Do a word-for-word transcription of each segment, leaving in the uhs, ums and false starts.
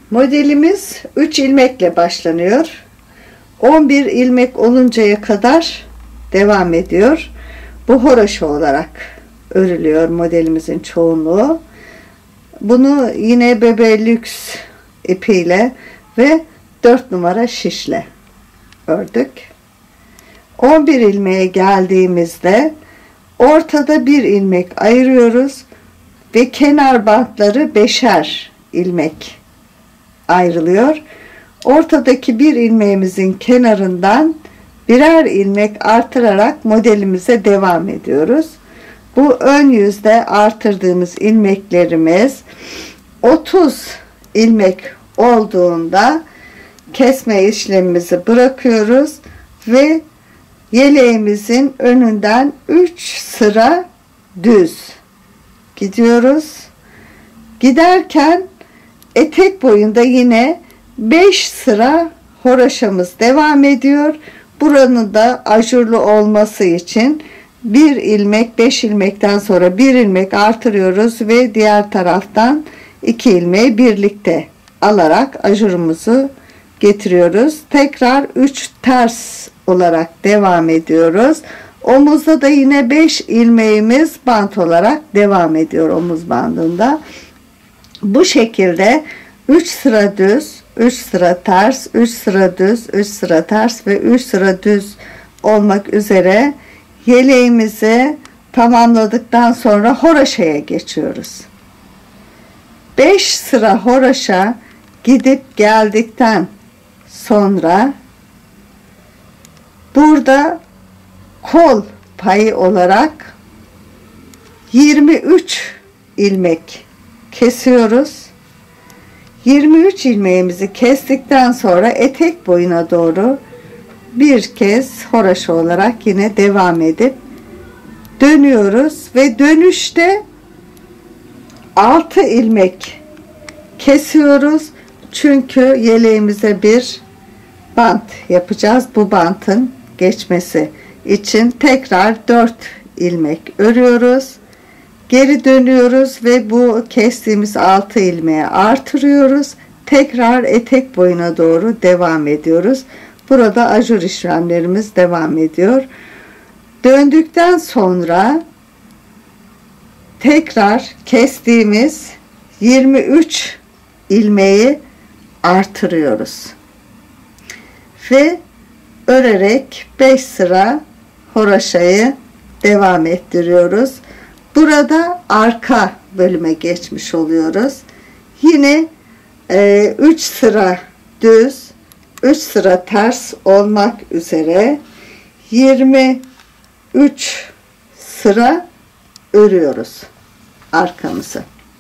Modelimiz üç ilmekle başlanıyor. on bir ilmek oluncaya kadar devam ediyor. Bu horoşa olarak örülüyor modelimizin çoğunluğu. Bunu yine bebe lüks ipiyle ve dört numara şişle ördük. on bir ilmeğe geldiğimizde ortada bir ilmek ayırıyoruz ve kenar bantları beşer ilmek ayrılıyor. Ortadaki bir ilmeğimizin kenarından birer ilmek artırarak modelimize devam ediyoruz. Bu ön yüzde artırdığımız ilmeklerimiz otuz ilmek olduğunda kesme işlemimizi bırakıyoruz ve yeleğimizin önünden üç sıra düz gidiyoruz. Giderken etek boyunda yine beş sıra horoşamız devam ediyor. Buranın da ajurlu olması için bir ilmek, beş ilmekten sonra bir ilmek artırıyoruz ve diğer taraftan iki ilmeği birlikte alarak ajurumuzu getiriyoruz. Tekrar üç ters olarak devam ediyoruz. Omuzda da yine beş ilmeğimiz bant olarak devam ediyor omuz bandında. Bu şekilde üç sıra düz, üç sıra ters, üç sıra düz, üç sıra ters ve üç sıra düz olmak üzere yeleğimizi tamamladıktan sonra horoşaya geçiyoruz. beş sıra horoşa gidip geldikten sonra burada kol payı olarak yirmi üç ilmek kesiyoruz. yirmi üç ilmeğimizi kestikten sonra etek boyuna doğru bir kez horoşa olarak yine devam edip dönüyoruz ve dönüşte altı ilmek kesiyoruz. Çünkü yeleğimize bir bant yapacağız. Bu bantın geçmesi için tekrar dört ilmek örüyoruz. Geri dönüyoruz ve bu kestiğimiz altı ilmeği artırıyoruz. Tekrar etek boyuna doğru devam ediyoruz. Burada ajur işlemlerimiz devam ediyor. Döndükten sonra tekrar kestiğimiz yirmi üç ilmeği artırıyoruz. Ve örerek beş sıra horoşayı devam ettiriyoruz. Burada arka bölüme geçmiş oluyoruz. Yine e, üç sıra düz, üç sıra ters olmak üzere yirmi üç sıra örüyoruz arkamızı.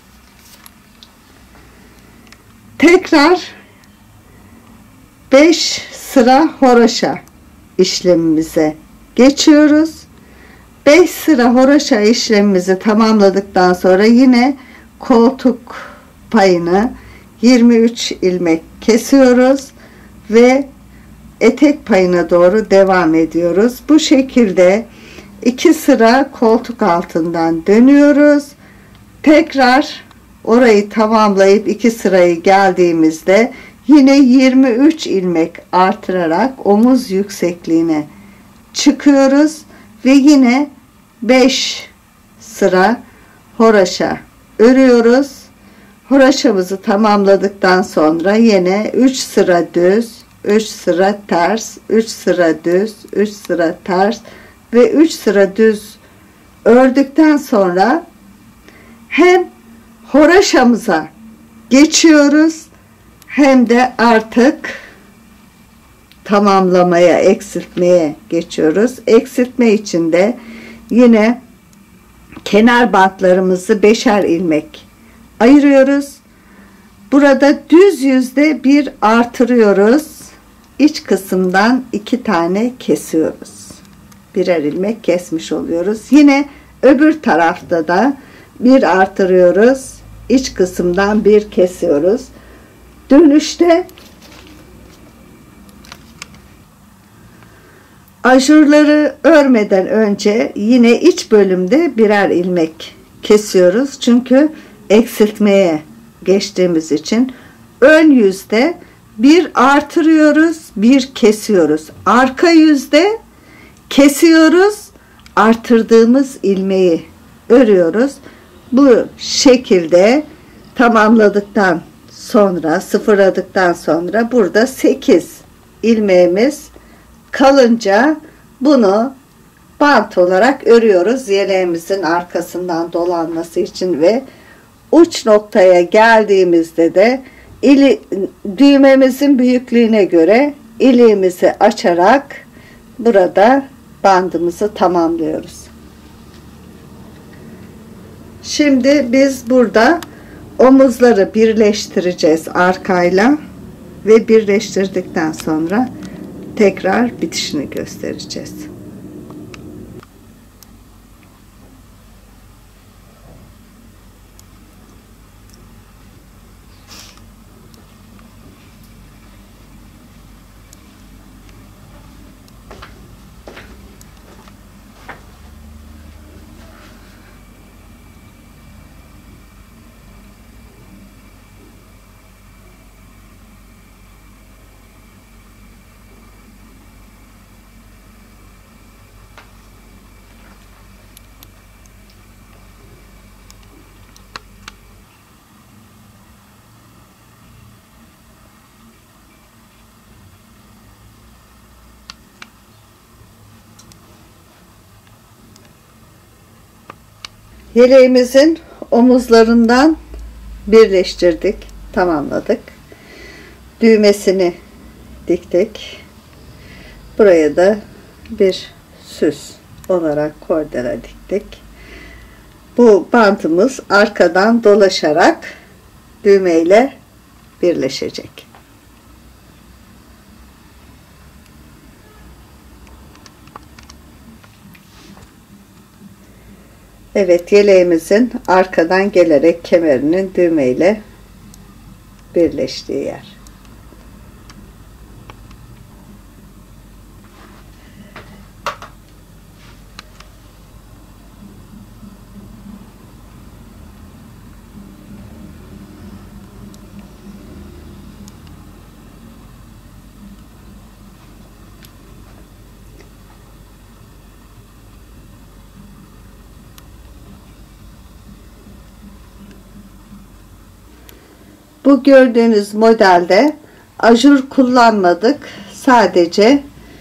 Tekrar beş sıra horoşa işlemimize geçiyoruz. beş sıra horoşa işlemimizi tamamladıktan sonra yine koltuk payını yirmi üç ilmek kesiyoruz ve etek payına doğru devam ediyoruz. Bu şekilde iki sıra koltuk altından dönüyoruz. Tekrar orayı tamamlayıp iki sırayı geldiğimizde yine yirmi üç ilmek artırarak omuz yüksekliğine çıkıyoruz ve yine beş sıra horoşa örüyoruz. Horoşamızı tamamladıktan sonra yine üç sıra düz, üç sıra ters, üç sıra düz, üç sıra ters ve üç sıra düz ördükten sonra hem horoşamıza geçiyoruz hem de artık tamamlamaya, eksiltmeye geçiyoruz. Eksiltme için de yine kenar bantlarımızı beşer ilmek ayırıyoruz. Burada düz yüzde bir artırıyoruz. İç kısımdan iki tane kesiyoruz. Birer ilmek kesmiş oluyoruz. Yine öbür tarafta da bir artırıyoruz. İç kısımdan bir kesiyoruz. Dönüşte ajurları örmeden önce yine iç bölümde birer ilmek kesiyoruz. Çünkü eksiltmeye geçtiğimiz için ön yüzde bir artırıyoruz, bir kesiyoruz. Arka yüzde kesiyoruz, artırdığımız ilmeği örüyoruz. Bu şekilde tamamladıktan sonra, sıfırladıktan sonra burada sekiz ilmeğimiz kalınca bunu bant olarak örüyoruz. Yeleğimizin arkasından dolanması için ve uç noktaya geldiğimizde de ili, düğmemizin büyüklüğüne göre iliğimizi açarak burada bandımızı tamamlıyoruz. Şimdi biz burada omuzları birleştireceğiz arkayla ve birleştirdikten sonra tekrar bitişini göstereceğiz. Yeleğimizin omuzlarından birleştirdik, tamamladık. Düğmesini diktik. Buraya da bir süs olarak kordela diktik. Bu bantımız arkadan dolaşarak düğmeyle birleşecek. Evet, yeleğimizin arkadan gelerek kemerinin düğmeyle birleştiği yer. Bu gördüğünüz modelde ajur kullanmadık. Sadece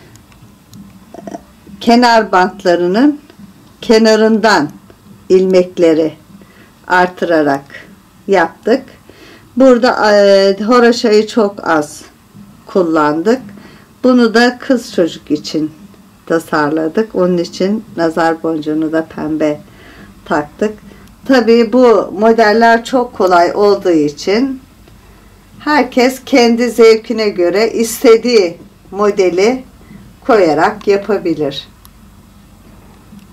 kenar bantlarının kenarından ilmekleri artırarak yaptık. Burada e, horoşayı çok az kullandık. Bunu da kız çocuk için tasarladık. Onun için nazar boncuğunu da pembe taktık. Tabii bu modeller çok kolay olduğu için herkes kendi zevkine göre istediği modeli koyarak yapabilir.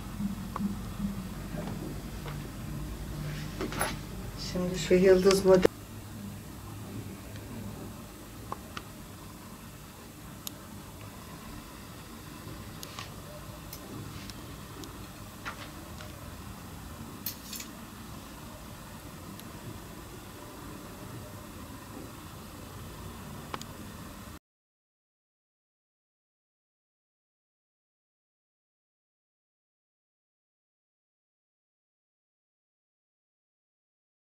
Şimdi şu yıldız modeli